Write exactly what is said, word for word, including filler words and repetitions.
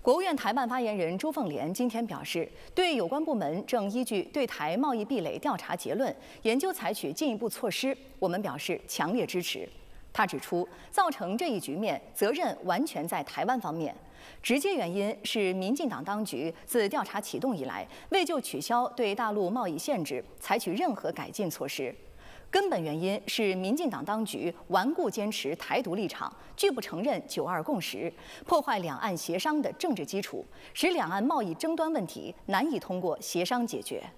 国务院台办发言人朱凤莲今天表示，对有关部门正依据对台贸易壁垒调查结论，研究采取进一步措施，我们表示强烈支持。他指出，造成这一局面，责任完全在台湾方面。直接原因是民进党当局自调查启动以来，未就取消对大陆贸易限制采取任何改进措施。根本原因是民进党当局顽固坚持台独立场，拒不承认九二共识，破坏两岸协商的政治基础，使两岸贸易争端问题难以通过协商解决。